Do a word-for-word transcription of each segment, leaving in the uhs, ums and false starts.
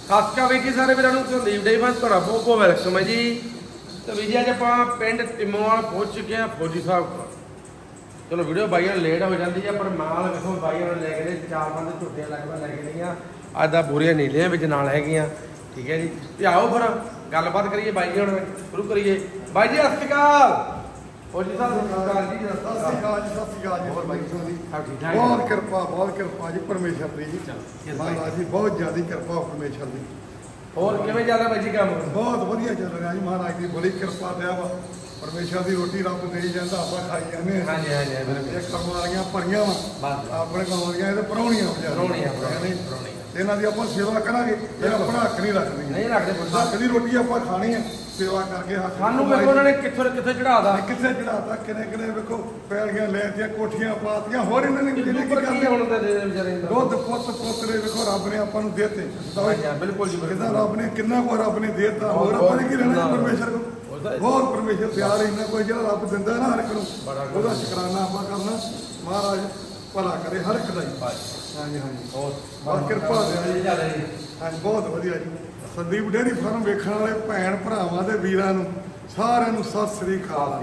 ਸਤਿ ਸ਼੍ਰੀ ਅਕਾਲ ਵੀਰ ਜੀ ਸਾਰੇ ਵੀਰਾਂ ਨੂੰ ਸੰਦੀਪ ਡੇਅਰੀ ਫਾਰਮ ਤੁਹਾਡਾ ਬਹੁਤ ਬਹੁਤ ਵੈਲਕਮ ਹੈ ਜੀ। ਤੇ ਵੀਰ ਜੀ ਅੱਜ ਆਪਾਂ ਪਿੰਡ ਟਿਮੋਵਾਲ ਪਹੁੰਚ ਚੁੱਕੇ ਹਾਂ ਫੌਜੀ ਸਾਹਿਬ ਕੋਲ। ਚਲੋ ਵੀਡੀਓ ਬਾਈਆਂ ਲੇਟ ਹੋ ਜਾਂਦੀ ਹੈ ਪਰ ਮਾਲ ਵੇਖੋ ਬਾਈਆਂ ਨੇ ਲੈ ਕੇ ਨੇ ਚਾਰ ਪੰਜ ਝੁੱਟੀਆਂ ਲੱਗਵਾ ਲੈ ਕੇ ਗਈਆਂ। ਅੱਜ ਦਾ ਬੋਰੀਆਂ ਨੀਲੀਆਂ ਵਿੱਚ ਨਾਲ ਹੈਗੀਆਂ। ਠੀਕ ਹੈ ਜੀ ਤੇ ਆਓ ਫਿਰ ਗੱਲਬਾਤ ਕਰੀਏ ਬਾਈ ਹੁਣ ਸ਼ੁਰੂ ਕਰੀਏ। ਬਾਈ ਜੀ ਸਤਿ ਸ਼੍ਰੀ ਅਕਾਲ। ਫੌਜੀ ਸਾਹਿਬ ਸਤਿ ਸ਼੍ਰੀ ਅਕਾਲ ਜੀ। ਸਤਿ ਸ਼੍ਰੀ ਅਕਾਲ ਜੀ। ਸਤਿ ਸ਼੍ਰੀ ਅਕਾਲ ਜੀ। ਹੋਰ ਬਾਈ ਜੀ ਠੀਕ ਠਾਕ ਬਹੁਤ ਕਿਰਪਾ ਬਹੁਤ ਕਿਰਪਾ ਜੀ ਪਰਮੇਸ਼ਰ ਦੀ ਜੀ। ਮਹਾਰਾਜ ਜੀ ਬਹੁਤ ਜ਼ਿਆਦਾ ਕਿਰਪਾ ਪਰਮੇਸ਼ਰ ਦੀ। ਹੋਰ ਕਿਵੇਂ ਚੱਲਦਾ ਬਾਈ ਜੀ ਕੰਮ? ਬਹੁਤ ਵਧੀਆ ਚੱਲ ਰਿਹਾ ਜੀ। ਮਹਾਰਾਜ ਦੀ ਬੜੀ ਕਿਰਪਾ ਦਿਆ ਵਾ। ਪਰਮੇਸ਼ਰ ਦੀ ਰੋਟੀ ਰੱਬ ਦੇਈ ਜਾਂਦਾ ਆਪਾਂ ਖਾਈ ਜਾਂਦੇ ਹਾਂ। ਹਾਂਜੀ ਹਾਂਜੀ ਬਿਲਕੁਲ। ਇਹ ਕਰਮ ਵਾਲੀਆਂ ਭਰੀਆਂ ਵਾ ਆਪਣੇ ਕੰਮ ਵਾਲੀਆਂ ਇਹ ਪਰੌਣੀਆਂ ਪਰੌਣੀਆਂ ਇਹਨਾਂ ਦੀ ਆਪਾਂ ਸੇਵਾ ਕਰਾਂਗੇ ਇਹ ਆਪਣਾ ਹੱਕ ਨਹੀਂ ਰੱਖਦੀ ਨਹੀਂ ਰੱਖਦੇ। ਹੱਕ ਦੀ ਰੋਟੀ ਆਪਾਂ ਖਾਣੀ ਹੈ ਸੇਵਾ ਕਰਕੇ। ਸਾਨੂੰ ਵੇਖੋ ਉਹਨਾਂ ਨੇ ਕਿੱਥੋਂ ਕਿੱਥੇ ਚੜਾਦਾ ਕਿੱਥੇ ਚੜਾਤਾ ਕਿਨੇ ਕਿਨੇ ਵੇਖੋ ਪੈਲੀਆਂ ਲੈਤੀਆਂ ਕੋਠੀਆਂ ਪਾਤੀਆਂ। ਹੋਰ ਇਹਨਾਂ ਨੇ ਜਿਹੜੇ ਕੀ ਕਰਦੇ ਹੁਣ ਤਾਂ ਦੇ ਵਿਚਾਰੇ ਦੁੱਧ ਪੁੱਤ ਪੋਤਰੇ ਵੇਖੋ ਰੱਬ ਨੇ ਆਪਾਂ ਨੂੰ ਦੇਤੇ। ਬਿਲਕੁਲ ਜੀ ਕਿਦਾਂ ਰੱਬ ਨੇ ਕਿੰਨਾ ਕੋ ਰੱਬ ਨੇ ਦੇਤਾ। ਹੋਰ ਆਪਾਂ ਨੇ ਕੀ ਰਹਿਣਾ ਪਰਮੇਸ਼ਰ ਕੋਲ। ਬਹੁਤ ਪਰਮੇਸ਼ਰ ਪਿਆਰ ਇੰਨਾ ਕੋਈ ਜਿਹੜਾ ਰੱਬ ਦਿੰਦਾ ਨਾ ਹਰ ਇੱਕ ਨੂੰ ਉਹਦਾ ਸ਼ੁਕਰਾਨਾ ਆਪਾਂ ਕਰਨਾ। ਮਹਾਰਾਜ ਭਲਾ ਕਰੇ ਹਰ ਇੱਕ ਦਾ ਹੀ। ਹਾਂਜੀ ਹਾਂਜੀ ਬਹੁਤ ਕਿਰਪਾ ਜੀ। ਹਾਂਜੀ ਬਹੁਤ ਵਧੀਆ ਜੀ। ਸੰਦੀਪ ਡੇਅਰੀ ਫਾਰਮ ਵੇਖਣ ਵਾਲੇ ਭੈਣ ਭਰਾਵਾਂ ਦੇ ਵੀਰਾਂ ਨੂੰ ਸਾਰਿਆਂ ਨੂੰ ਸਤਿ ਸ੍ਰੀ ਅਕਾਲ।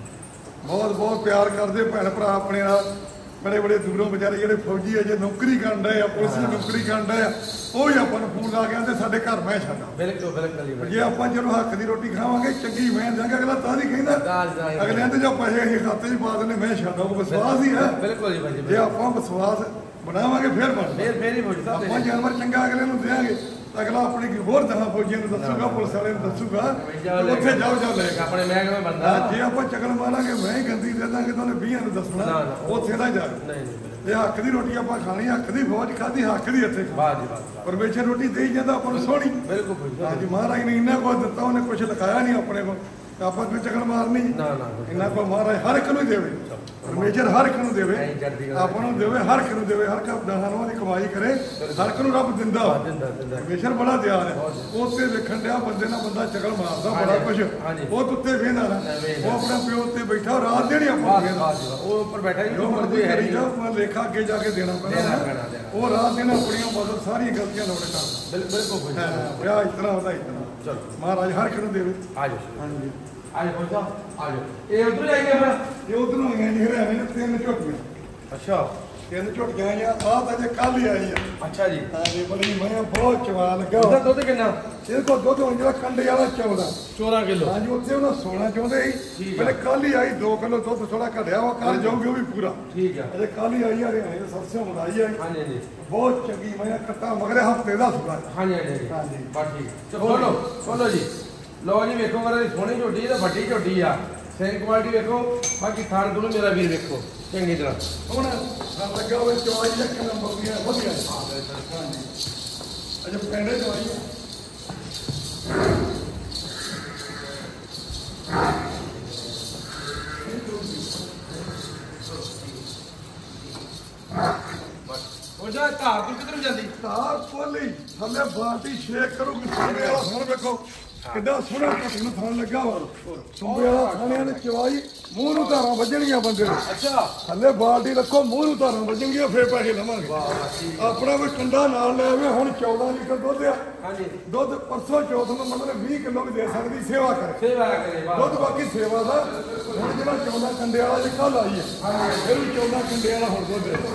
ਬਹੁਤ ਬਹੁਤ ਪਿਆਰ ਕਰਦੇ ਭੈਣ ਭਰਾ ਆਪਣੇ ਨਾਲ। ਬੜੇ ਬੜੇ ਦੂਰੋਂ ਵਿਚਾਰੇ ਜਿਹੜੇ ਫੌਜੀ ਅਜੇ ਨੌਕਰੀ ਕਰਨ ਡਏ ਆ ਪੁਲਿਸ ਦੀ ਨੌਕਰੀ ਕਰਨ ਡਏ ਆ ਉਹ ਵੀ ਆਪਾਂ ਨੂੰ ਫੋਨ ਲਾ ਕੇ ਆਂਦੇ ਸਾਡੇ ਘਰ ਮੈਂ ਛੱਡਾ। ਬਿਲਕੁਲ ਬਿਲਕੁਲ। ਜੇ ਆਪਾਂ ਜਦੋਂ ਹੱਕ ਦੀ ਰੋਟੀ ਖਾਵਾਂਗੇ ਚੰਗੀ ਮੈਂ ਜਾਵਾਂਗੇ ਅਗਲਾ ਤਾਂ ਨਹੀਂ ਕਹਿੰਦਾ ਅਗਲੇ ਆਂਦੇ ਜੋ ਪੈਸੇ ਅਸੀਂ ਖਾਤੇ 'ਚ ਪਾ ਦਿੰਦੇ ਮੈਂ ਛੱਡਾ। ਉਹ ਵਿਸ਼ਵਾਸ ਹੀ ਹੈ। ਬਿਲਕੁਲ ਜੀ ਭਾਜੀ। ਜੇ ਆਪਾਂ ਵਿਸ਼ਵਾਸ ਬਣਾਵਾਂਗੇ ਫਿਰ ਬਣ ਫੇਰ ਫੇਰ ਹੀ ਫੌਜੀ ਸਾਹਿਬ ਆਪਾਂ ਜਾਨਵਰ ਚੰਗਾ ਅਗਲੇ ਨੂੰ ਦੇਵਾਂਗੇ ਅਗਲਾ ਆਪਣੀ ਹੋਰ ਦਹਾਂ ਫੌਜੀਆਂ ਨੂੰ ਦੱਸੂਗਾ ਪੁਲਿਸ ਵਾਲੇ ਨੂੰ ਦੱਸੂਗਾ ਉੱਥੇ ਜਾਓ ਜਾਓ ਲੈ ਕੇ ਆਪਣੇ ਮਹਿਕਮੇ ਬੰਦਾ। ਜੇ ਆਪਾਂ ਚਕਲ ਮਾਰਾਂਗੇ ਮੈਂ ਹੀ ਗੰਦੀ ਦੇ ਦਾਂਗੇ ਤਾਂ ਉਹਨੇ ਵੀਹਾਂ ਨੂੰ ਦੱਸਣਾ ਉੱਥੇ ਨਾ ਜਾ। ਇਹ ਹੱਕ ਦੀ ਰੋਟੀ ਆਪਾਂ ਖਾਣੀ ਹੱਕ ਦੀ ਫੌਜ ਖਾਦੀ ਹੱਕ ਦੀ ਇੱਥੇ ਪਰਮੇਸ਼ਰ ਰੋਟੀ ਦੇਈ ਜਾਂਦਾ ਆਪਾਂ ਨੂੰ ਸੋਹਣੀ। ਬਿਲਕੁਲ ਹਾਂਜੀ ਮਹਾਰਾਜ ਨੇ ਇੰਨਾ ਕੁਝ ਦਿੱਤਾ ਉਹਨੇ ਕੁਝ ਲਿਖਾਇਆ ਨਹੀਂ ਆਪਣੇ ਕੋਲ ਆਪਾਂ ਕੋਈ ਚਕਲ ਮਾਰਨੀ ਇੰਨਾ ਕੋਲ ਮਹਾਰਾਜ ਹਰ ਇੱਕ ਨੂੰ ਦੇਵੇ। ਪਰਮੇਸ਼ਰ ਹਰ ਇੱਕ ਨੂੰ ਦੇਵੇ ਆਪਾਂ ਨੂੰ ਦੇਵੇ ਹਰ ਇੱਕ ਨੂੰ ਦੇਵੇ ਹਰ ਇੱਕ ਦਸਾਂ ਦੀ ਕਮਾਈ ਕਰੇ ਹਰ ਇੱਕ ਨੂੰ ਰੱਬ ਦਿੰਦਾ। ਪਰਮੇਸ਼ਰ ਬੜਾ ਦਿਆਲ ਹੈ। ਉੱਤੇ ਵੇਖਣ ਡਿਆ ਬੰਦੇ ਨਾਲ ਬੰਦਾ ਚਕਲ ਮਾਰਦਾ ਬੜਾ ਕੁਛ ਉਹ ਉੱਤੇ ਵੇਂਦਾ ਨਾ ਉਹ ਆਪਣਾ ਪਿਓ ਉੱਤੇ ਬੈਠਾ ਰਾਤ ਦੇਣੀ ਆਪਾਂ ਉਹ ਉੱਪਰ ਬੈਠਾ ਜੋ ਮਰਜ਼ੀ ਕਰੀ ਜਾਓ ਲੇਖਾ ਅੱਗੇ ਜਾ ਕੇ ਦੇਣਾ ਪੈਣਾ। ਉਹ ਰਾਤ ਦੇਣਾ ਆਪਣੀਆਂ ਬਦਲ ਸਾਰੀਆਂ ਗਲਤੀਆਂ ਲੋੜ ਕਰਦਾ। ਬਿਲਕੁਲ ਵਿਆਹ ਇਤਨਾ ਉਹਦਾ ਇਤਨਾ। ਚਲੋ ਮਹਾਰਾਜ ਹਰ ਇੱਕ ਨੂੰ ਦੇਵੇ। ਆ ਜਾਓ ਹਾਂਜੀ ਆ ਜਾਓ ਫੌਜੀ ਸਾਹਿਬ ਆ ਜਾਓ। ਇਹ ਉਧਰ ਹੀ ਆਈਆਂ ਫਿਰ ਇਹ ਉਧਰੋਂ ਆਈਆਂ ਜੀ ਹਰਿਆਣੇ ਨੇ ਤਿੰਨ ਝੋਟੀਆਂ। ਅੱਛਾ ਤਿੰਨ ਝੋਟੀਆਂ ਆਈਆਂ ਆਹ ਤਾਂ ਜੇ ਕੱਲ ਹੀ ਆਈ ਆ। ਅੱਛਾ ਜੀ ਹਾਂਜੀ ਬੜੀ ਮੈਂ ਬਹੁਤ ਚਵਾ ਲੱਗਾ। ਉਹਦਾ ਦੁੱਧ ਕਿੰਨਾ? ਇਹਦੇ ਕੋਲ ਦੁੱਧ ਹੁਣ ਜਿਹੜਾ ਕੰਡੇ ਵਾਲਾ ਚੌਦਾਂ ਚੌਦਾਂ ਕਿਲੋ। ਹਾਂਜੀ ਉੱਥੇ ਉਹਨਾਂ ਸੋਣਾ ਚਾਹੁੰਦੇ ਸੀ ਪਹਿਲੇ ਕੱਲ ਹੀ ਆਈ ਦੋ ਕਿਲੋ ਦੁੱਧ ਥੋੜਾ ਘਟਿਆ ਵਾ ਕੱਲ ਜਾਊਗੀ ਉਹ ਵੀ ਪੂਰਾ। ਠੀਕ ਆ ਅਜੇ ਕੱਲ ਹੀ ਆਈ ਹਰਿਆਣੇ ਦੇ ਸਰਸੋਂ ਮਦਾਈ ਆਈ। ਹਾਂਜੀ ਹਾਂਜੀ ਬਹੁਤ ਚੰਗੀ ਮੈਂ ਕੱਟਾ ਮਗਰੇ ਹਫਤੇ ਦਾ ਸੁਣਾ। ਹਾਂਜੀ ਹਾਂਜੀ ਹਾਂਜੀ ਬਸ ਠੀਕ ਚਲੋ ਖੋਲੋ ਖੋਲੋ ਜੀ। ਲੋ ਜੀ ਵੇਖੋ ਮੇਰਾ ਸੋਹਣੀ ਝੋਟੀ ਤੇ ਵੱਡੀ ਝੋਟੀ ਆ। ਸੇਮ ਕੁਆਲਿਟੀ ਵੇਖੋ ਬਾਕੀ ਥਾਣ ਦੋਨੋਂ ਮੇਰਾ ਵੀਰ ਵੇਖੋ ਚੰਗੀ ਤਰ੍ਹਾਂ। ਹੁਣ ਲੱਗਾ ਹੋਵੇ ਚਵਾਈ ਲੱਖ ਨੰਬਰ ਦੀਆਂ ਵਧੀਆ। ਹਾਂਜੀ ਅਜੇ ਪਿੰਡੇ ਚਵਾਈ ਉਹਦਾ ਧਾਰ ਤੂੰ ਕਿੱਧਰ ਜਾਂਦੀ? ਧਾਰ ਕੋਲੀ ਥੱਲੇ ਬਾਲਟੀ ਛੇਕ ਕਰੂਗੀ। ਸੁੰਬੇ ਵਾਲਾ ਥਣ ਵੇਖੋ ਕਿੱਡਾ ਸੋਹਣਾ ਘੱਟ ਨੂੰ ਥਣ ਲੱਗਾ ਵਾ। ਸੁੰਬੇ ਵਾਲਾ ਥਾਣਿਆਂ ਨੇ ਚਵਾਈ ਮੂੰਹ ਨੂੰ ਧਾਰਾਂ ਵੱਜਣਗੀਆਂ ਬੰਦੇ ਨੂੰ। ਅੱਛਾ ਥੱਲੇ ਬਾਲਟੀ ਰੱਖੋ ਮੂੰਹ ਨੂੰ ਧਾਰਾਂ ਵੱਜਣਗੀਆਂ ਫੇਰ ਪੈਸੇ ਲਵਾਂਗੇ। ਆਪਣਾ ਕੋਈ ਕੰਡਾ ਨਾਲ ਲੈ ਆਵੇ। ਹੁਣ ਚੌਦਾਂ ਲੀਟਰ ਦੁੱਧ ਆ। ਹਾਂਜੀ ਦੁੱਧ ਪਰਸੋਂ ਚੌਥ ਨੂੰ ਮਤਲਬ ਵੀਹ ਕਿਲੋ ਵੀ ਦੇ ਸਕਦੀ ਸੇਵਾ ਕਰੇ। ਸੇਵਾ ਕਰੇ ਦੁੱਧ ਬਾਕੀ ਸੇਵਾ ਦਾ। ਹੁਣ ਜਿਹੜਾ ਚੌਦਾਂ ਕੰਡੇ ਵਾਲਾ ਜੇ ਕੱਲ ਆਈ ਹੈ ਇਹ ਵੀ ਚੌਦਾਂ ਕੰਡੇ ਵਾਲਾ ਹੁਣ ਦੁੱਧ ਹੈ।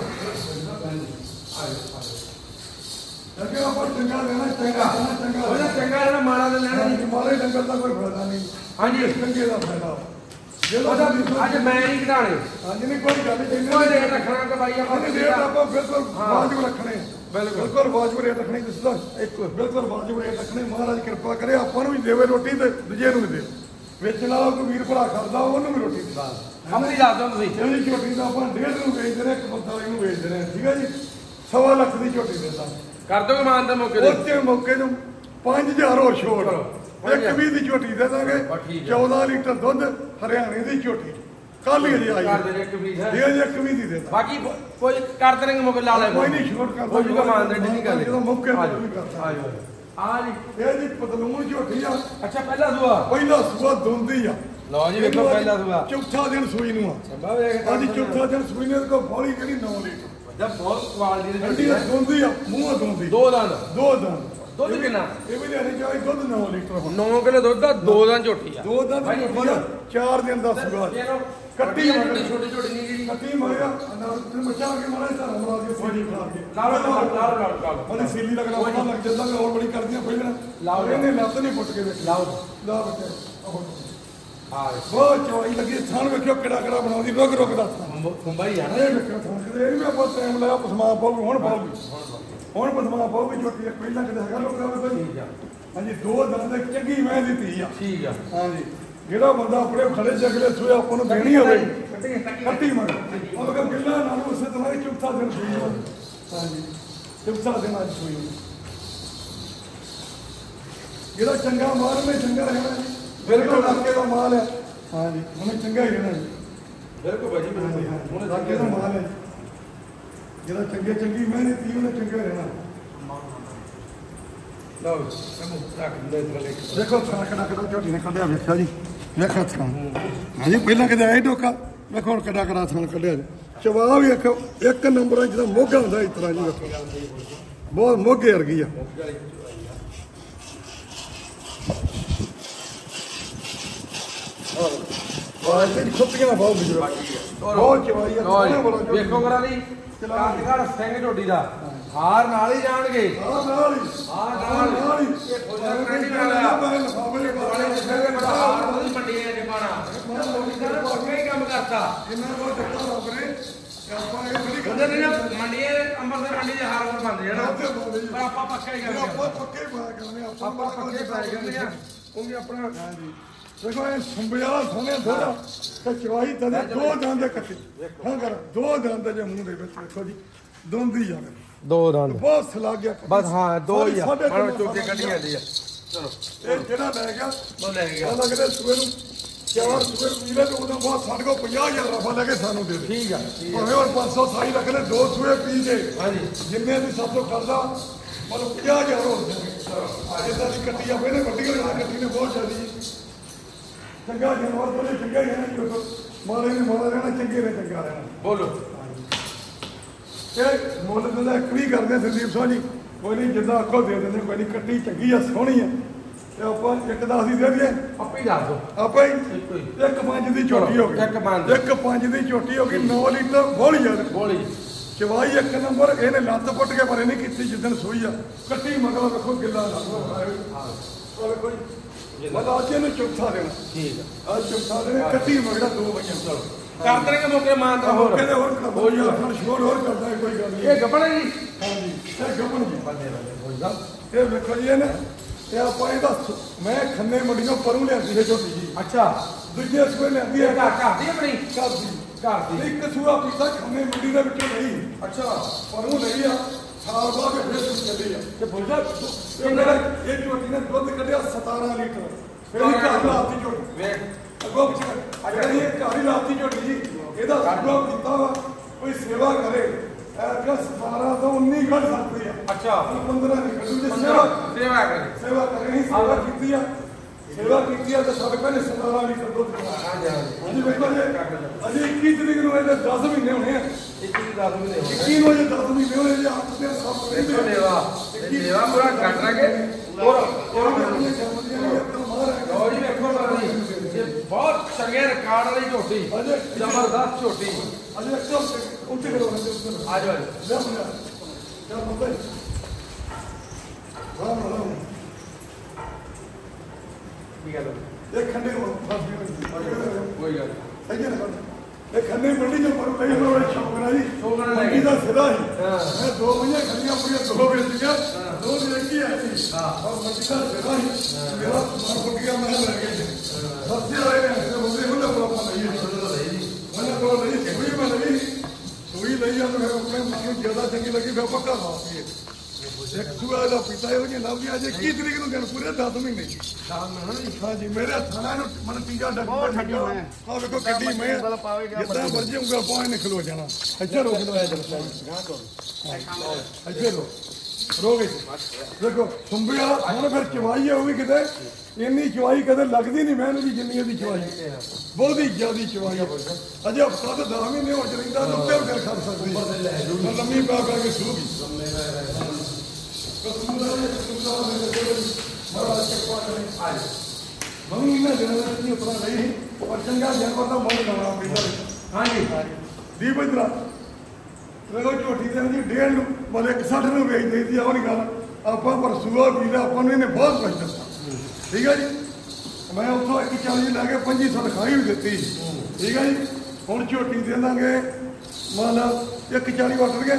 ਅੱਗੇ ਆਪਾਂ ਚੰਗਾ ਲੈਣਾ ਚੰਗਾ ਚੰਗਾ ਉਹਦਾ ਚੰਗਾ ਲੈਣਾ ਮਾੜਾ ਤਾਂ ਲੈਣਾ ਨਹੀਂ। ਮਾੜੇ ਡੰਗਰ ਦਾ ਕੋਈ ਫਾਇਦਾ ਨਹੀਂ। ਹਾਂਜੀ ਚੰਗੇ ਦਾ ਫਾਇਦਾ ਉਹਦਾ ਅੱਜ ਮੈਂ ਨਹੀਂ ਘਟਾਣੇ। ਹਾਂਜੀ ਨਹੀਂ ਕੋਈ ਗੱਲ ਨਹੀਂ। ਕੋਈ ਰੇਟ ਰੱਖਣਾ ਕਿ ਬਾਈ ਆਪਾਂ ਰੇਟ ਆਪਾਂ ਬਿਲਕੁਲ ਵਾਜਬ ਰੱਖਣੇ। ਬਿਲਕੁਲ ਵਾਜਬ ਰੇਟ ਰੱਖਣੇ। ਦੱਸਦਾ ਇੱਕ ਬਿਲਕੁਲ ਵਾਜਬ ਰੇਟ ਰੱਖਣੇ। ਮਹਾਰਾਜ ਕਿਰਪਾ ਕਰੇ ਆਪਾਂ ਨੂੰ ਵੀ ਦੇਵੇ ਰੋਟੀ ਤੇ ਦੂਜੇ ਨੂੰ ਵੀ ਦੇ। ਵੇਚਣ ਵਾਲਾ ਕੋਈ ਵੀਰ ਭਰਾ ਕਰਦਾ ਉਹਨੂੰ ਵੀ ਰੋਟੀ ਦਿੰਦਾ। ਹਮਰੀ ਦੱਸ ਦਿਓ ਤੁਸੀਂ ਜਿਹੜੀ ਝੋਟੀ ਦਾ ਆਪਾਂ ਡੇਢ ਨੂੰ ਵੇਚਦੇ ਰਹੇ ਇੱਕ ਪੰਤਾਲੀ ਨੂੰ ਵੇਚਦੇ ਰਹੇ ਠੀਕ ਹੈ ਜੀ। ਸਵਾ ਲੱਖ ਦੀ ਝੋਟੀ ਦਿੰਦਾ ਕਰ ਦੋਗੇ ਮਾਨ ਦਾ ਮੌਕੇ ਉੱਤੇ ਮੌਕੇ ਨੂੰ ਪੰਜ ਹਜ਼ਾਰ ਹੋਰ ਛੋੜ ਇੱਕ ਵੀਹ ਦੀ ਝੋਟੀ ਦੇ ਦਾਂਗੇ। ਚੌਦਾਂ ਲੀਟਰ ਦੁੱਧ ਹਰਿਆਣੇ ਦੀ ਝੋਟੀ ਕੱਲ ਹੀ ਅਜੇ ਆਈ ਇਹ ਅਜੇ ਇੱਕ ਵੀਹ ਦੀ ਦੇ ਬਾਕੀ ਕੋਈ ਕਰ ਦੇਣਗੇ ਮੌਕੇ ਲਾ ਲੈ ਕੋਈ ਨਹੀਂ ਛੋੜ ਕਰ ਕੋਈ ਮਾਨ ਦੇ ਨਹੀਂ ਗੱਲ ਜਦੋਂ ਮੌਕੇ ਤੇ ਵੀ ਕਰਦਾ। ਆ ਜੀ ਇਹ ਜੀ ਪਤਲੂਨ ਝੋਟੀ ਆ। ਅੱਛਾ ਪਹਿਲਾ ਸੂਆ ਪਹਿਲਾ ਸੂਆ ਦੋਂਦੀ ਆ। ਲਓ ਜੀ ਵੇਖੋ ਪਹਿਲਾ ਸੂਆ ਚੌਥਾ ਦਿਨ ਸੂਈ ਨੂੰ ਆ। ਅੱਜ ਚੌਥਾ ਦਿਨ ਸੂਈ ਨੇ ਕੋ ਬੋਲੀ ਜਿਹੜੀ ਨੌ ਲੀਟਰ ਜਦ ਬਹੁਤ ਕੁਆਲਿਟੀ ਦੀ ਝੋਟੀ ਦੋਂਦੀ ਆ ਮੂੰਹ ਦੋਂਦੀ ਦੋ ਦੰਦ ਦੋ ਦੰਦ ਦੁੱਧ ਕਿੰਨਾ? ਇਹ ਵੀ ਲੈਣੀ ਚਾਹੀ ਦੁੱਧ ਨੌ ਲੀਟਰ ਨੌ ਕਿਲੋ ਦੁੱਧ ਦਾ ਦੋ ਦਿਨ ਝੋਟੀ ਆ ਦੋ ਦਿਨ ਝੋਟੀ ਆ ਚਾਰ ਦਿਨ ਦਾ ਸੁਗਾ ਕੱਟੀ ਛੋਟੀ ਛੋਟੀ ਛੋਟੀ ਨਹੀਂ ਜੀ ਕੱਟੀ ਮਰਿਆ ਅੰਦਰ ਮੱਚਾ ਕੇ ਮਾਰੇ ਧਰਮ ਬਣਾ ਕੇ ਸੀਲੀ ਬਣਾ ਕੇ ਲਾਓ ਲਾਓ ਲਾਓ ਲਾਓ ਉਹਦੀ ਸੀਲੀ ਲੱਗਣਾ ਉਹਨਾਂ ਲੱਗ ਜਾਂਦਾ ਮੈਂ ਹੋਰ ਬੜੀ ਕਰਦੀਆਂ ਪਹਿਲਾਂ ਲਾਓ ਇਹਨੇ ਲੱਤ ਨਹੀਂ ਪੁੱਟ ਕੇ ਵੇਖ ਲਾਓ ਲਾ ਬੱਚੇ ਆ ਬਹੁਤ ਚੋਈ ਲੱਗੀ ਥਣ ਵੇਖਿਓ ਕਿਹੜਾ ਕਿਹੜਾ ਬਣਾਉਂਦੀ ਰੁਕ ਰੁਕ ਦਾ ਖੁੰਬਾ ਹੀ ਆ ਨਾ ਇਹ ਵੇਖਿਓ ਥਣ ਕਿਤੇ ਇਹ ਵੀ ਆਪਾਂ ਟਾਈਮ ਲਾਇਆ ਪਸਮਾ ਪਾਉ ਹੁਣ ਪਾਉ ਹੁਣ ਪਸਮਾ ਪਾਉ ਵੀ ਝੋਟੀ ਪਹਿਲਾਂ ਕਿਤੇ ਹੈਗਾ ਲੋਕਾਂ ਦਾ ਠੀਕ ਆ ਹਾਂਜੀ ਦੋ ਦੰਦ ਚੰਗੀ ਮੈਂ ਦੀ ਧੀ ਆ ਠੀਕ ਆ ਹਾਂਜੀ ਜਿਹੜਾ ਬੰਦਾ ਆਪਣੇ ਖੜੇ ਜਗਲੇ ਸੋਏ ਆਪਾਂ ਨੂੰ ਦੇਣੀ ਹੋਵੇ ਕੱਟੀ ਮਰ ਉਹ ਕਹਿੰਦਾ ਬਿੱਲਾ ਨਾਲ ਉਸੇ ਤਰ੍ਹਾਂ ਹੀ ਚੌਥਾ ਦਿਨ ਸੋਈ ਹਾਂਜੀ ਚੌਥਾ ਦਿਨ ਅੱਜ ਸੋਈ ਜਿਹੜਾ ਚੰਗਾ ਮਾਲ ਮੈਂ ਚੰਗਾ ਰਹਿਣਾ ਬਿਲਕੁਲ ਰਾਕੇ ਦਾ ਮਾਲ ਹੈ ਹਾਂਜੀ ਉਹਨੇ ਚੰਗਾ ਹੀ ਰਹਿਣਾ ਬਿਲਕੁਲ ਭਾਜੀ ਬਿਲਕੁਲ ਉਹਨੇ ਰਾਕੇ ਦਾ ਮਾਲ ਹੈ ਜਿਹੜਾ ਚੰਗੇ ਚੰਗੀ ਮੈਂ ਤੀ ਉਹਨੇ ਚੰਗਾ ਰਹਿਣਾ ਲਓ ਦੇਖੋ ਥਾਂ ਕਿਹੜਾ ਕਿਹੜਾ ਝੋਟੀ ਨੇ ਕੱਢਿਆ ਵੇਖਿਆ ਜੀ ਵੇਖੋ ਥਾਂ ਹਾਂਜੀ ਪਹਿਲਾਂ ਕਿਤੇ ਆਏ ਡੋਕਾ ਵੇਖੋ ਹੁਣ ਕਿੱਡਾ ਕਿੱਡਾ ਥਾਂ ਕੱਢਿਆ ਜੀ ਚਵਾ ਵੀ ਵੇਖੋ ਇੱਕ ਨੰਬਰ ਜਿਹਦਾ ਮੋਗਾ ਹੁੰਦਾ ਇਸ ਤਰ੍ਹਾਂ ਜੀ ਵੇਖੋ ਬਹੁਤ ਮੋਗੇ ਵਰਗੀ ਆ ਆਹ ਤੇ ਖੁੱਪੀਆਂ ਬਹੁਤ ਬਿਜਰਾ ਬਹੁਤ ਚਵਾਈ ਆ ਵੇਖੋ ਕਰਾ ਦੀ ਕਾਂਗੜ ਸਿੰਘ ਝੋਟੀ ਦਾ ਹਾਰ ਨਾਲ ਹੀ ਜਾਣਗੇ ਹਾਂ ਨਾਲ ਹੀ ਹਾਂ ਨਾਲ ਹੀ ਇਹ ਫੋਟੋ ਕਰਾਣੀ ਵਾਲਾ ਬਾਬੇ ਵਾਲੇ ਜਿਹੜੇ ਬੜਾ ਹਾਰ ਉਹਦੀ ਮੰਡੀਆਂ ਚ ਪਾਣਾ ਲੋਕੀ ਦਾ ਪੱਕਾ ਹੀ ਕੰਮ ਕਰਤਾ ਇਹਨਾਂ ਕੋਲ ਟੱਕਰ ਆਪਣੇ ਆਪਾਂ ਇਹ ਬੜੀ ਉਹਦੇ ਨੇ ਮੰਡੀਆਂ ਅੰਮ੍ਰਿਤਸਰ ਮੰਡੀ ਦੇ ਹਾਰ ਹੋਰ ਬਣਦੇ ਜਿਹੜਾ ਪਰ ਆਪਾਂ ਪੱਕਾ ਹੀ ਕਰਦੇ ਆਪਾਂ ਪੱਕੇ ਪਾ ਕਰਨੇ ਆਪਾਂ ਪੱਕੇ ਪਾ ਕਰਦੇ ਆ ਉਹ ਵੀ ਆਪਣਾ ਹਾਂਜੀ ਦੇਖੋ ਇਹ ਸੰਭਿਆ ਸੋਹਣੇ ਥੋੜਾ ਤੇ ਚਵਾਈ ਤਦੇ ਦੋ ਦੰਦ ਕੱਟੀ ਹਾਂ ਕਰ ਦੋ ਦੰਦ ਜੇ ਮੂੰਹ ਦੇ ਵਿੱਚ ਵੇਖੋ ਜੀ ਦੋਂਦੀ ਜਾਵੇ ਦੋ ਦੰਦ ਬਹੁਤ ਸਲਾਹ ਗਿਆ ਬਸ ਹਾਂ ਦੋ ਹੀ ਆ ਪਰ ਚੋਕੇ ਕੱਢੀ ਜਾਂਦੀ ਆ ਚਲੋ ਇਹ ਜਿਹੜਾ ਲੈ ਗਿਆ ਉਹ ਲੈ ਗਿਆ ਲੱਗਦਾ ਸੂਏ ਨੂੰ ਚਾਰ ਸੂਏ ਪੀਲੇ ਤੇ ਉਹਦਾ ਬਹੁਤ ਸਾਡੇ ਕੋਲ ਪੰਜਾਹ ਹਜ਼ਾਰ ਰੁਪਏ ਲੈ ਕੇ ਸਾਨੂੰ ਦੇ ਦੇ ਠੀਕ ਆ ਭਾਵੇਂ ਹੋਰ ਪੰਜ ਸੌ ਸਾਈ ਰੱਖ ਲੈ ਦੋ ਸੂਏ ਪੀ ਜੇ ਹਾਂਜੀ ਜਿੰਨੇ ਦੀ ਸਭ ਤੋਂ ਕਰਦਾ ਮਤਲਬ ਪੰਜਾਹ ਹਜ਼ਾਰ ਹੋ ਜਾਣਗੇ ਜਿੱਦਾਂ ਦੀ ਕੱਟੀ ਆ ਪਹਿਲੇ ਵੱਡੀ ਹੋਈ ਕੱਟੀ ਨੇ ਬਹੁਤ ਜ਼ਿਆਦੀ ਚੰਗਾ ਜਾਨਵਰ ਤੋਂ ਚੰਗਾ ਹੀ ਰਹਿਣਾ ਜੀ ਮਾਰੇ ਨੇ ਮਾਰਾ ਰਹਿਣਾ ਚੰਗੇ ਨੇ ਚੰਗਾ ਰਹਿਣਾ ਬੋਲੋ ਇਹ ਮੁੱਲ ਦਾ ਇੱਕ ਵੀ ਕਰਦੇ ਸੰਦੀਪ ਸਿੰਘ ਜੀ ਕੋਈ ਨਹੀਂ ਜਿੱਦਾਂ ਅੱਖੋਂ ਦੇ ਦਿੰਦੇ ਕੋਈ ਨਹੀਂ ਕੱਟੀ ਚੰਗੀ ਆ ਸੋਹਣੀ ਆ ਤੇ ਆਪਾਂ ਇੱਕ ਦਾ ਅਸੀਂ ਦੇ ਦਈਏ ਆਪੇ ਦੱਸ ਦੋ ਆਪਾਂ ਹੀ ਇੱਕ ਪੰਜ ਦੀ ਝੋਟੀ ਹੋ ਗਈ ਇੱਕ ਪੰਜ ਇੱਕ ਪੰਜ ਦੀ ਝੋਟੀ ਹੋ ਗਈ ਨੌ ਲੀਟਰ ਬੋਲੀ ਆ ਬੋਲੀ ਚਵਾਈ ਇੱਕ ਨੰਬਰ ਇਹਨੇ ਲੱਤ ਪੁੱਟ ਕੇ ਪਰ ਨਹੀਂ ਕੀਤੀ ਜਿੱਦਣ ਸੋਈ ਆ ਕੱਟੀ ਮਗਰ ਵੇਖੋ ਗਿੱਲਾ ਆ ਵੇਖੋ ਜੀ ਮਤਲਬ ਅੱਜ ਇਹਨੂੰ ਚੌਥਾ ਦੇਣਾ ਠੀਕ ਆ ਅੱਜ ਚੌਥਾ ਦੇਣਾ ਕੱਟੀ ਮਗਰ ਦੋ ਵਈਆਂ ਚਲੋ ਕਰ ਦੇਣਗੇ ਮੌਕੇ ਮਾਨਤਾ ਹੋਰ ਕਹਿੰਦੇ ਹੋਰ ਕਰ ਹੋ ਜਾ ਸ਼ੋਰ ਹੋਰ ਕਰਦਾ ਕੋਈ ਗੱਲ ਨਹੀਂ ਇਹ ਗੱਪਣ ਜੀ ਹਾਂਜੀ ਇਹ ਗੱਪਣ ਜੀ ਬੰਦੇ ਬੰਦੇ ਕੋਈ ਗੱਲ ਇਹ ਵੇਖੋ ਜੀ ਇਹਨੇ ਇਹ ਆਪਾਂ ਇਹਦਾ ਮੈਂ ਖੰਨੇ ਮੰਡੀੋਂ ਪਰੋਂ ਲਿਆਂਦੀ ਹੈ ਝੋਟੀ ਜੀ ਅੱਛਾ ਦੂਜੇ ਸੂਏ ਲਿਆਂਦੀ ਹੈ ਘਰ ਘਰ ਦੀ ਆਪਣੀ ਘਰ ਦੀ ਘਰ ਦੀ ਇੱਕ ਸੂਆ ਪੀਤਾ ਖੰਨੇ ਮੰਡੀ ਦੇ ਵਿੱਚੋਂ ਨਹੀਂ ਅੱਛਾ ਪਰੋਂ ਲਈ ਆ ਸਾਲ ਬਾਅਦ ਫਿਰ ਸੁਣ ਚੱਲੀ ਆ ਤੇ ਪੁੱਛਦਾ ਇਹ ਮੇਰਾ ਇਹ ਝੋਟੀ ਨੇ ਦੁੱਧ ਕੱਢਿਆ ਸਤਾਰਾਂ ਲੀਟਰ ਫਿਰ ਇਹ ਘਰ ਲਾਤੀ ਝੋਟੀ ਵੇਖ ਅੱਗੋਂ ਪਿੱਛੇ ਅਜਾ ਇਹ ਘਰ ਹੀ ਲਾਤੀ ਝੋਟੀ ਜੀ ਇਹਦਾ ਸਾਡਾ ਕੀਤਾ ਵਾ ਕੋਈ ਸੇਵਾ ਕਰੇ ਇਹ ਸਤਾਰਾਂ ਤੋਂ ਉੱਨੀ ਕੱਢ ਸਕਦੀ ਆ ਅੱਛਾ ਪੰਦਰਾਂ ਨਹੀਂ ਕੱਢੂ ਜੇ ਸੇਵਾ ਸੇਵਾ ਕਰੇ ਸੇਵਾ ਕਰੇ ਨਹੀਂ ਸੇਵਾ ਕੀਤੀ ਆ ਸੇਵਾ ਕੀਤੀ ਆ ਤਾਂ ਸਾਡੇ ਪਹਿਲੇ ਸਤਾਰਾਂ ਲੀਟਰ ਦੁੱਧ ਹਾਂਜੀ ਹਾਂਜੀ ਵੇਖੋ ਜੀ ਅਜੇ ਇੱਕੀ ਤਰੀਕ ਨੂੰ ਇਹਦੇ ਦਸ ਮਹੀਨੇ ਹੋਣੇ ਆ ਇੱਕੀ ਦਸ ਮਹੀਨੇ ਹੋ ਇੱਕੀ ਨੂੰ ਅਜੇ ਦਸ ਮਹੀਨੇ ਹੋਣੇ ਜੇ ਹੱਥ ਦੇ ਸਭ ਦੇਖੋ ਦੇਵਾ ਦੇਵਾ ਪੂਰਾ ਕੱਟ ਲਾਗੇ ਹੋਰ ਹੋਰ ਲੋੜੀ ਵੇਖੋ ਮਾਰੀ ਇਹ ਬਹੁਤ ਚੰਗੇ ਰਿਕਾਰਡ ਵਾਲੀ ਝੋਟੀ ਜ਼ਬਰਦਸਤ ਝੋਟੀ ਅਜੇ ਇੱਕਦਮ ਉੱਤੇ ਕਰੋ ਆ ਜਾਓ ਲੈ ਬਣਾ ਕਿਆ ਬੰਦਾ ਰਾਮ ਰਾਮ ਕੀ ਗੱਲ ਇਹ ਖੰਡੇ ਨੂੰ ਫਸ ਗਏ ਕੋਈ ਗੱਲ ਸਹੀ ਨਾ ਇਹ ਖੰਨੇ ਮੰਡੀ ਚ ਪਰ ਲਈ ਹੋਣਾ ਸ਼ੌਕ ਨਾ ਜੀ ਸ਼ੌਕ ਨਾਲ ਮੰਡੀ ਦਾ ਸਿਰਾ ਹੀ ਮੈਂ ਦੋ ਮਹੀਨੇ ਖੰਡੀਆਂ ਪੂਰੀਆਂ ਦੋ ਵੇਚੀਆਂ ਦੋ ਦੀ ਇੱਕ ਹੀ ਆਈ ਸੀ ਔਰ ਮੰਡੀ ਦਾ ਸਿਰਾ ਹੀ ਮੇਰਾ ਮਾਰ ਫੁੱਟ ਗਿਆ ਮੈਂ ਲੈ ਗਿਆ ਸੱਜੇ ਵਾਲੇ ਨੇ ਤੇ ਬੰਦੇ ਹੁੰਦਾ ਬੜਾ ਲਈ ਮੈਨੂੰ ਕੋਲ ਲਈ ਸੂਈ ਮੈਂ ਲਈ ਸੂਈ ਲਈ ਆ ਮੈਂ ਆਪਣੇ ਮੈਨੂੰ ਜ਼ਿਆਦਾ ਚੰਗੀ ਲੱਗੀ ਫਿਰ ਪੱਕਾ ਲਾਉਂਦੀ ਇੱਕ ਸੂਆ ਦਾ ਪਿਤਾ ਇਹੋ ਜਿਹੇ ਲੱਭ ਗਿਆ ਜੇ ਕੀ ਤਰੀਕ ਨੂੰ ਦਿਨ ਪੂਰੇ ਦਸ ਮਹੀਨੇ ਜੀ ਹਾਂਜੀ ਮੇਰੇ ਹੱਥਾਂ ਨੂੰ ਮਨ ਟੀਕਾ ਡੱਕ ਠੱਗਿਆ ਆ ਵੇਖੋ ਕਿੱਡੀ ਮੈਂ ਜਿੱਦਾਂ ਮਰਜੀ ਉਂਗਲ ਪਾਉਣ ਨੇ ਖਲੋ ਜਾਣਾ ਇੱਥੇ ਰੋਕ ਲਓ ਇਹ ਜਲਸਾ ਇੱਥੇ ਰੋ ਰੋ ਗਈ ਦੇਖੋ ਸੁੰਬਿਆ ਹੁਣ ਫਿਰ ਚਵਾਈ ਹੈ ਉਹ ਵੀ ਕਿਤੇ ਇੰਨੀ ਚਵਾਈ ਕਦੇ ਲੱਗਦੀ ਨਹੀਂ ਮੈਨੂੰ ਵੀ ਜਿੰਨੀ ਇਹਦੀ ਚਵਾਈ ਬਹੁਤੀ ਜ਼ਿਆਦੀ ਚਵਾਈ ਅਜੇ ਹਫਤਾ ਤੇ ਦਸ ਮਹੀਨੇ ਹੋ ਜਾਂਦਾ ਤਾਂ ਉੱਤੇ ਫਿਰ ਖੜ ਸਕਦੀ ਲੰਮੀ ਪਾ ਕਰਕੇ ਸੂਗੀ ਮੰਮੀ ਇਹਨਾਂ ਦਿਨਾਂ ਵਿੱਚ ਨਹੀਂ ਉਪਰਾ ਨਹੀਂ ਪਰ ਚੰਗਾ ਜਾਨਵਰ ਦਾ ਮੁੱਲ ਲਾਉਣਾ ਪੈਂਦਾ। ਹਾਂਜੀ ਦੀ ਬਜਰਾ ਵੇਖੋ ਝੋਟੀ ਤੇ ਜੀ ਡੇਢ ਨੂੰ ਮਤਲਬ ਇੱਕ ਸੱਠ ਨੂੰ ਵੇਚ ਦੇਈਦੀ ਆ। ਉਹ ਨਹੀਂ ਗੱਲ ਆਪਾਂ ਪਰ ਸੂਆ ਪੀਲਾ ਆਪਾਂ ਨੂੰ ਇਹਨੇ ਬਹੁਤ ਕੁਝ ਦਿੱਤਾ। ਠੀਕ ਹੈ ਜੀ ਮੈਂ ਉੱਥੋਂ ਇੱਕ ਚਾਲੀ ਲੈ ਕੇ ਪੰਜੀ ਸੌ ਲਿਖਾਈ ਵੀ ਦਿੱਤੀ। ਠੀਕ ਹੈ ਜੀ ਹੁਣ ਝੋਟੀ ਦੇ ਦਾਂਗੇ ਮਤਲਬ ਇੱਕ ਚਾਲੀ ਵੱਟ ਗਏ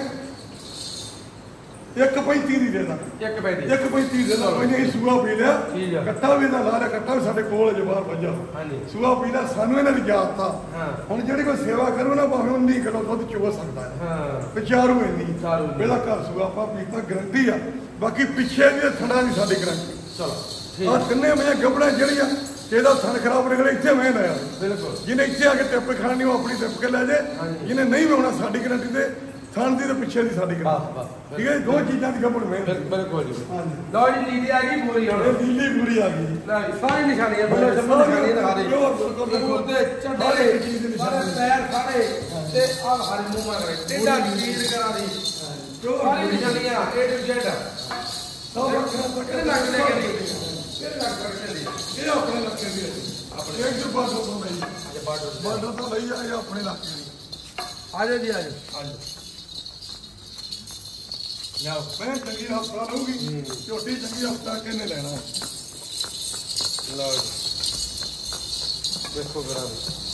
ਇੱਕ ਪੈਂਤੀ ਦੀ ਦੇ ਦਾਂਗੇ। ਇੱਕ ਪੈਂਤੀ ਇੱਕ ਪੈਂਤੀ ਦੇ ਦਾਂਗੇ। ਕੋਈ ਨਹੀਂ ਸੂਆ ਪੀ ਲਿਆ ਕੱਟਾ ਵੀ ਇਹਦਾ ਲਾ ਲਿਆ ਕੱਟਾ ਵੀ ਸਾਡੇ ਕੋਲ ਜਵਾਰ ਵੱਜਾ ਸੂਆ ਪੀ ਲਿਆ ਸਾਨੂੰ ਇਹਨਾਂ ਦੀ ਜਾਤ ਆ। ਹੁਣ ਜਿਹੜੀ ਕੋਈ ਸੇਵਾ ਕਰੂ ਨਾ ਭਾਵੇਂ ਉਨੀ ਕਿਲੋ ਦੁੱਧ ਚੋ ਸਕਦਾ ਹੈ ਤੇ ਚਾਰੂ ਇੰਨੀ ਇਹਦਾ ਘਰ ਸੂਆ ਆਪਾਂ ਪੀਤਾ ਗਰੰਟੀ ਆ। ਬਾਕੀ ਪਿੱਛੇ ਵੀ ਥਣਾ ਦੀ ਸਾਡੀ ਗਰੰਟੀ। ਚਲੋ ਆ ਤਿੰਨੇ ਮੈਂ ਗੱਬੜਾ ਜਿਹੜੀਆਂ ਇਹਦਾ ਥਣ ਖਰਾਬ ਨਿਕਲੇ ਇੱਥੇ ਮੈਂ ਲਾਇਆ। ਬਿਲਕੁਲ ਜਿਹਨੇ ਇੱਥੇ ਆ ਕੇ ਟਿੱਪ ਖਾਣੀ ਉਹ ਆਪਣੀ ਟਿੱਪ ਕੇ ਲੈ ਜੇ। ਜਿਹਨੇ ਨਹੀਂ ਹੋਣਾ ਸਾਡੀ ਗਰੰਟੀ ਤੇ ਥਣ ਦੀ ਤੇ ਪਿੱਛੇ ਦੀ ਸਾਡੀ ਗਰੰਟੀ। ਠੀਕ ਹੈ ਦੋ ਚੀਜ਼ਾਂ ਦੀ ਗੱਬੜ ਮੈਂ ਬਿਲਕੁਲ ਜੀ। ਲਓ ਜੀ ਨੀਲੀ ਆ ਗਈ ਪੂਰੀ ਹੁਣ ਨੀਲੀ ਪੂਰੀ ਆ ਗਈ ਸਾਰੀ ਨਿਸ਼ਾਨੀਆਂ ਬੋਲੋ ਸਭ ਨਿਸ਼ਾਨੀਆਂ ਦਿਖਾ ਦੇ ਤੇ ਚੱਡੇ ਪੈਰ ਖਾੜੇ ਤੇ ਆ ਹਰ ਮੂੰਹ ਮਾਰ ਰਹੇ ਟੇਡਾ ਨੀਲ ਕਰਾ ਦੀ ਸਾਰੀ ਨਿਸ਼ਾਨੀਆਂ ਏ ਟੂ ਜ਼ੈਡ ਸਭ ਕਿਹੜੇ ਲੱਗ ਲੈ ਕੇ ਕਿਹੜੇ ਲੱਗ ਕਰਕੇ ਦੀ ਇਹ ਆਪਣੇ ਲੱਗੇ ਦੀ ਆਪਣੇ ਇੱਕ ਬਾਰਡਰ ਤੋਂ ਲਈ ਬਾਰਡਰ ਤੋਂ ਲਈ ਆ ਇਹ ਆਪਣੇ ਇਲਾਕੇ ਦੀ। ਆ ਜਾਓ ਜੀ ਆ ਜਾਓ ਆ ਜਾਓ ਲਓ ਮੈਂ ਚੰਗੀ ਹਫਤਾ ਲਊਗੀ ਝੋਟੀ ਚੰਗੀ ਹਫਤਾ ਕਿੰਨੇ ਲੈਣਾ। ਲਓ ਦੇਖੋ ਕਰਾਂ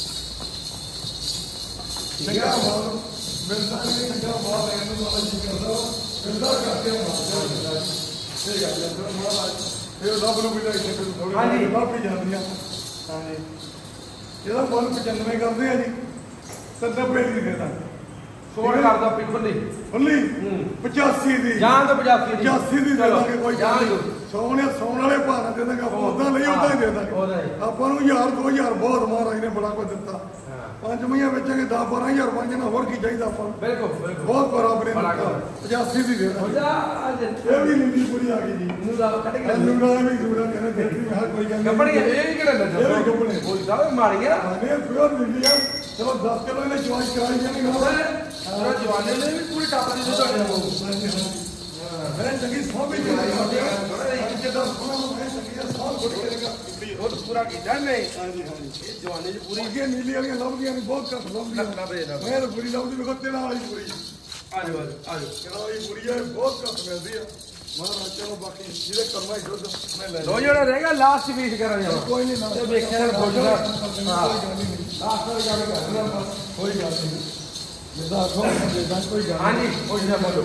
ਚੰਗਾ ਮਾਲ ਮਿਲਦਾ ਨਹੀਂ ਚੰਗਾ ਮਾਲ ਲੈਣ ਨੂੰ ਮਾਲ ਜੀ ਕਰਦਾ ਮਿਲਦਾ ਕਰਕੇ ਮਾਲ ਠੀਕ ਹੈ ਜੀ ਮਾਲ ਇਹ ਲੱਭ ਲੂ ਵੀ ਲੈ ਕੇ ਥੋੜੀ ਹਾਂਜੀ ਲੱਭ ਹੀ ਜਾਂਦੀਆਂ। ਹਾਂਜੀ ਇਹਦਾ ਮੁੱਲ ਪਚਾਨਵੇਂ ਕਰਦੇ ਆ ਜੀ ਤੇ ਨੱਬੇ ਦੀ ਦੇ ਦਾਂਗੇ। ਛੋੜ ਕਰਦਾ ਪਿੱਖਲੀ ਖੁੱਲੀ ਪਚਾਸੀ ਦੀ ਜਾਨ ਤਾਂ ਪਚਾਸੀ ਦੀ ਪਚਾਸੀ ਦੀ ਦੇ ਦਾਂਗੇ। ਕੋਈ ਜਾਨ ਸੌਣੇ ਸੌਣ ਵਾਲੇ ਭਾਅ ਦੇ ਦਾਂਗੇ ਆਪਾਂ ਉਦਾਂ ਨਹੀਂ ਉਦਾਂ ਹੀ ਦੇ ਦਾਂਗੇ। ਆਪਾਂ ਨੂੰ ਹਜ਼ਾਰ ਦੋ ਹਜ਼ਾਰ ਬਹੁਤ ਮਹਾਰਾਜ ਨੇ ਬੜਾ ਕੁਝ ਦਿੱਤਾ। ਪੰਜ ਮਹੀਆਂ ਵੇਚਾਂਗੇ ਦਸ ਬਾਰਾਂ ਹਜ਼ਾਰ ਪੰਜ ਨਾਲ ਹੋਰ ਕੀ ਚਾਹੀਦਾ ਆਪਾਂ ਨੂੰ। ਬਿਲਕੁਲ ਬਿਲਕੁਲ ਬਹੁਤ ਬਰਾਬਰ ਹੈ ਪਚਾਸੀ ਦੀ ਦੇ ਦਾਂਗੇ। ਇਹ ਵੀ ਨੀਲੀ ਪੂਰੀ ਆ ਗਈ ਜੀ ਨੂਰਾ ਕੱਢ ਕੇ ਨੂਰਾ ਵੀ ਨੂਰਾ ਕਹਿੰਦੇ ਦੇਖੀ ਹਰ ਕੋਈ ਗੱਲ ਕੱਪੜੀ ਇਹ ਵੀ ਕਿਹੜਾ ਲੱਗਾ ਇਹ ਵੀ ਕੱਪੜੇ ਕੋਈ ਸਾਲੇ ਮਾਰੀਆਂ ਆਨੇ ਪਿਓਰ ਨੀਲੀ ਆ। ਚਲੋ ਦਸ ਕਿਲੋ ਇਹਨੇ ਚੁਆਈ ਕਰਾਈ ਜਾਣੀ ਨਾ ਚਲੋ ਜਵਾਨੇ ਨੇ ਵੀ ਪੂਰੀ ਟੱਪ ਦੀ ਤੁਹਾਡੇ ਕੋਲ ਮੈਂ ਚੰਗੀ ਸੌਂ ਵੀ ਜਿਹੜੀ ਜਿੱਦਾਂ ਸੋਨਾ ਨੂੰ ਮੈਂ ਚੰਗੀ ਸੌਂ ਗੁੱਟ ਕਰੇਗਾ ਉਹ ਪੂਰਾ ਕੀਤਾ ਨਹੀਂ। ਹਾਂਜੀ ਹਾਂਜੀ ਇਹ ਜਵਾਨੇ ਚ ਪੂਰੀ ਅੱਗੇ ਨੀਲੀ ਵਾਲੀਆਂ ਲੱਭਦੀਆਂ ਨਹੀਂ ਬਹੁਤ ਘੱਟ ਲੱਭਦੀਆਂ। ਮੈਂ ਤਾਂ ਪੂਰੀ ਲੱਭਦੀ ਵੇਖੋ ਤੇਰਾ ਵਾਲੀ ਪੂਰੀ ਆ ਜਾਓ ਆ ਜਾਓ ਤੇਰਾ ਵਾਲੀ ਪੂਰੀ ਆ ਬਹੁਤ ਘੱਟ ਮਿਲਦੀ ਆ। ਮਹਾਰਾਜ ਚਲੋ ਬਾਕੀ ਜਿਹਦੇ ਕਰਮਾ ਹੀ ਦੁੱਧ ਮੈਂ ਲੈ ਲੋ ਜਿਹੜਾ ਰਹਿ ਗਿਆ ਲਾਸਟ ਪੀਸ ਕਰਾਂ ਜਾਣਾ ਕੋਈ ਨਹੀਂ ਨਾ ਤੇ ਵੇਖਿਆ ਨਾ ਖੋਜਦਾ ਹਾਂ ਲਾਸਟ ਵਾਲੀ ਗੱਲ ਕਰਨਾ ਕੋਈ ਗੱਲ ਨਹੀਂ ਜਿੱਦਾਂ ਆਖੋ ਜਿੱਦਾਂ ਕੋਈ ਗੱਲ ਹਾਂਜੀ ਖੋਜਦਾ ਬੋਲੋ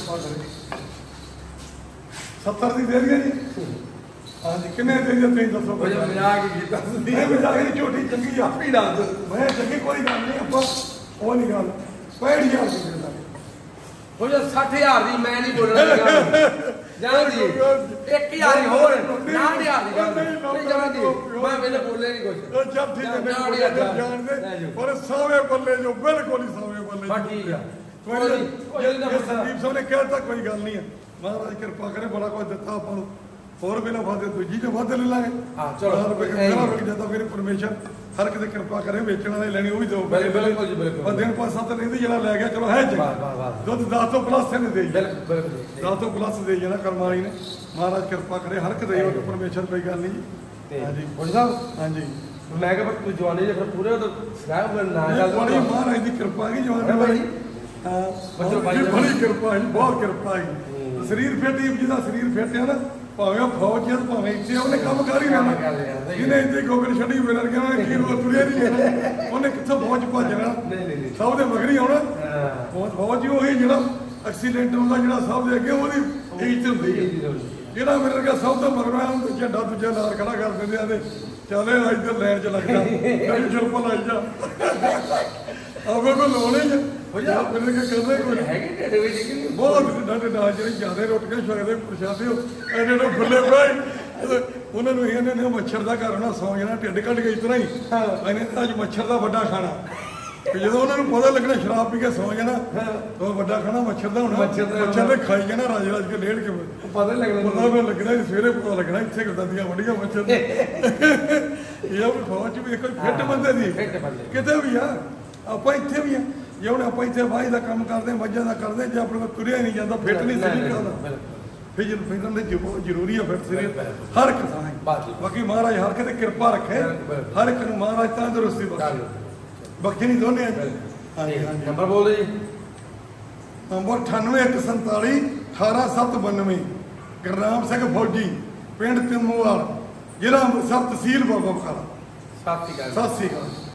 ਸੱਤਰ ਦੀ ਦੇ ਦਈਏ ਜੀ। ਹਾਂਜੀ ਕਿੰਨੇ ਦੇ ਦਿਓ ਤੁਸੀਂ ਦੱਸੋ ਕੋਈ ਮਜ਼ਾਕ ਹੀ ਕੀਤਾ ਤੁਸੀਂ ਮੈਂ ਮਜ਼ਾਕ ਨਹੀਂ ਝੋਟੀ ਚੰਗੀ ਆ ਆਪੀ ਦੱਸ ਮੈਂ ਚੰਗੀ ਕੋਈ ਗੱਲ ਨਹੀਂ ਆਪਾਂ ਉਹ ਨਹੀਂ ਗੱਲ ਪੈਂਹਠ ਹਜ਼ਾਰ ਦੀ ਦੇ ਦਾਂਗੇ। ਹੋ ਜਾ ਸੱਠ ਹਜ਼ਾਰ ਦੀ ਮੈਂ ਨਹੀਂ ਬੋਲਣਾ ਜਾਣ ਦੀ ਇੱਕ ਹਜ਼ਾਰ ਹੋਰ ਨਾੜ ਹਜ਼ਾਰ ਦੀ ਗੱਲ ਨਹੀਂ ਜਾਣ ਦੀ ਮੈਂ ਪਹਿਲੇ ਬੋਲੇ ਨਹੀਂ ਕੁਝ ਚੱਲ ਠੀਕ ਹੈ ਮੈਂ ਜਾਣਦੇ ਪਰ ਸਾਵੇਂ ਬੱਲੇ ਜੋ ਬਿਲਕੁਲ ਹੀ ਸਾਵੇਂ ਬੱਲੇ ਬਾ ਠੀਕ ਆ ਕੋਈ ਨਹੀਂ ਸੰਦੀਪ ਸਾਹਿਬ ਨੇ ਕਿਹਾ ਤਾਂ ਕੋਈ ਗੱਲ ਨਹੀਂ ਹੈ। ਮਹਾਰਾਜ ਕਿਰਪਾ ਕਰੇ ਬੜਾ ਕੁਝ ਦਿੱਤਾ ਆਪਾਂ ਨੂੰ ਹੋਰ ਬਿਨਾ ਵਾਦੇ ਦੂਜੀ ਤੇ ਵਾਦੇ ਲੈ ਲਾਂਗੇ। ਹਾਂ ਚਲੋ ਰੁਕ ਜਾਂਦਾ ਫਿਰ ਪਰਮੇਸ਼ਰ ਹਰ ਕਿਤੇ ਕਿਰਪਾ ਕਰੇ ਵੇਚਣ ਵਾਲੇ ਲੈਣੀ ਉਹ ਵੀ ਦੋ ਬਿਲਕੁਲ ਜੀ ਬਿਲਕੁਲ ਦਿਨ ਪੰਜ ਸੱਤ ਰਹਿੰਦੀ ਜਿਹੜਾ ਲੈ ਗਿਆ ਚਲੋ ਹੈ ਚੰਗਾ ਦੁੱਧ ਦਸ ਤੋਂ ਪਲੱਸ ਨੇ ਦੇ ਬਿਲਕੁਲ ਬਿਲਕੁਲ ਦਸ ਤੋਂ ਪਲੱਸ ਦੇ ਜਾਣਾ ਕਰਮ ਵਾਲੀ ਨੇ। ਮਹਾਰਾਜ ਕਿਰਪਾ ਕਰੇ ਹਰ ਕਿਤੇ ਉਹ ਪਰਮੇਸ਼ਰ ਕੋਈ ਗੱਲ ਨਹੀਂ ਜੀ। ਹਾਂਜੀ ਬੋਲ ਸਾਹਿਬ ਹਾਂਜੀ ਮੈਂ ਕਿਹਾ ਤੂੰ ਜਵਾਨੀ ਦੇ ਫਿਰ ਪੂਰੇ ਉਹ ਸਾਹਿਬ ਨਾ ਚੱਲ ਬੜੀ ਮਹਾਰਾਜ ਦੀ ਕਿਰਪਾ ਕੀ ਜਵਾਨੀ ਵਾਲੀ ਹਾਂ ਬੜੀ ਕਿਰਪਾ ਹੈ ਬਹੁਤ ਕਿਰਪਾ ਹੈ। ਸਰੀਰ ਫਿੱਟ ਜਿਹਦਾ ਸਰੀਰ ਫਿੱਟ ਹੈ ਨਾ ਭਾਵੇਂ ਫੌਜ ਚ ਭਾਵੇਂ ਇੱਥੇ ਉਹਨੇ ਕੰਮ ਕਰ ਹੀ ਲੈਣਾ। ਜਿਹਨੇ ਇੱਥੇ ਗੋਗਲ ਛੱਡੀ ਮੇਰੇ ਨਾਲ ਕੀ ਉਹ ਤੁਰਿਆ ਨਹੀਂ ਉਹਨੇ ਕਿੱਥੋਂ ਫੌਜ ਭੱਜਣਾ ਸਭ ਦੇ ਮਗਰ ਹੀ ਆਉਣਾ। ਫੌਜ ਹੀ ਉਹੀ ਜਿਹੜਾ ਐਕਸੀਡੈਂਟ ਹੁੰਦਾ ਜਿਹੜਾ ਸਭ ਦੇ ਅੱਗੇ ਉਹਦੀ ਇੱਜ਼ਤ ਹੁੰਦੀ ਹੈ। ਜਿਹੜਾ ਮੇਰੇ ਵਰਗਾ ਸਭ ਤੋਂ ਮਗਰ ਆਇਆ ਝੰਡਾ ਦੂਜਾ ਨਾਲ ਖੜਾ ਕਰ ਦਿੰਦੇ ਆ ਤੇ ਚੱਲੇ ਇੱਧਰ ਲੈਣ ਚ ਲੱਗਦਾ ਕਈ ਜੁਰਮ ਲਾਈ ਜਾ ਆਪੇ ਕੋ ਲੋਣੇ ਜਾਂ ਹੋ ਜਾ ਮੇਰੇ ਕੇ ਕਰਦੇ ਕੋਈ ਹੈਗੇ ਢੇਡੇ ਵਿੱਚ ਕਿ ਬਹੁਤ ਡਾਡੇ ਨਾਲ ਜਿਹੜੇ ਜਿਆਦਾ ਰੁੱਟ ਕੇ ਛੋੜੇ ਪ੍ਰਸ਼ਾਦੇ ਇਹਨੇ ਨੂੰ ਫੁੱਲੇ ਪਏ ਉਹਨਾਂ ਨੂੰ ਇਹਨੇ ਨੇ ਮੱਛਰ ਦਾ ਘਰ ਹੋਣਾ ਸੌ ਜਾਣਾ ਢਿੱਡ ਕੱਢ ਕੇ ਇਤਨਾ ਹੀ ਇਹਨੇ ਅੱਜ ਮੱਛਰ ਦਾ ਵੱਡਾ ਖਾਣਾ ਕਿ ਜਦੋਂ ਉਹਨਾਂ ਨੂੰ ਪਤਾ ਲੱਗਣਾ ਸ਼ਰਾਬ ਪੀ ਕੇ ਸੌ ਜਾਣਾ ਉਹ ਵੱਡਾ ਖਾਣਾ ਮੱਛਰ ਦਾ ਹੋਣਾ ਮੱਛਰ ਦੇ ਖਾਈ ਜਾਣਾ ਰਾਜ ਰਾਜ ਕੇ ਲੇੜ ਕੇ ਪਤਾ ਲੱਗਣਾ ਪਤਾ ਵੀ ਲੱਗਣਾ ਸਵੇਰੇ ਪਤਾ ਲੱਗਣਾ ਇੱਥੇ ਕਿਦਾਂ ਵੱਡੀਆਂ ਮੱਛਰ ਇਹ ਉਹ ਫੌਜ ਵੀ ਕੋਈ ਫਿੱਟ ਬੰਦੇ ਦੀ ਕਿਤੇ ਵੀ ਆ ਆਪਾਂ ਇੱਥੇ ਵੀ ਆ ਜੇ ਹੁਣ ਆਪਾਂ ਇੱਥੇ ਵਾਹੀ ਦਾ ਕੰਮ ਕਰਦੇ ਮੱਝਾਂ ਦਾ ਕਰਦੇ ਜੇ ਆਪਣੇ ਕੋਲ ਤੁਰਿਆ ਨਹੀਂ ਜਾਂਦਾ ਫਿੱਟ ਨਹੀਂ ਸਹੀ ਕਰਦਾ ਫਿਜ਼ਲ ਫਿਜ਼ਲ ਦੇ ਬਹੁਤ ਜ਼ਰੂਰੀ ਆ ਫਿਰ ਸਰੀਰ ਹਰ ਇੱਕ ਥਾਂ ਬਾਕੀ ਮਹਾਰਾਜ ਹਰ ਕਿਤੇ ਕਿਰਪਾ ਰੱਖੇ ਹਰ ਇੱਕ ਨੂੰ ਮਹਾਰਾਜ ਤੰਦਰੁਸਤੀ ਬਖਸ਼ੇ ਬਖਸ਼ੇ ਨਹੀਂ ਦੋਨੇ ਹਾਂਜੀ ਹਾਂਜੀ ਨੰਬਰ ਬੋਲ ਦਿਓ ਜੀ ਨੰਬਰ ਅਠਾਨਵੇਂ ਇੱਕ ਸੰਤਾਲੀ ਅਠਾਰਾਂ ਸੱਤ ਬਾਨਵੇਂ ਗੁਰਨਾਮ ਸਿੰਘ ਫੌਜੀ ਪਿੰਡ ਤਿੰਮੋਵਾਲ ਜ਼ਿਲ੍ਹਾ ਅੰਮ੍ਰਿਤਸਰ ਤਹਿਸੀਲ ਬਾਬਾ ਬਕਾਲਾ ਸਤਿ ਸ਼੍ਰੀ ਅਕਾਲ ਸਤਿ ਸ਼੍ਰੀ ਅਕਾਲ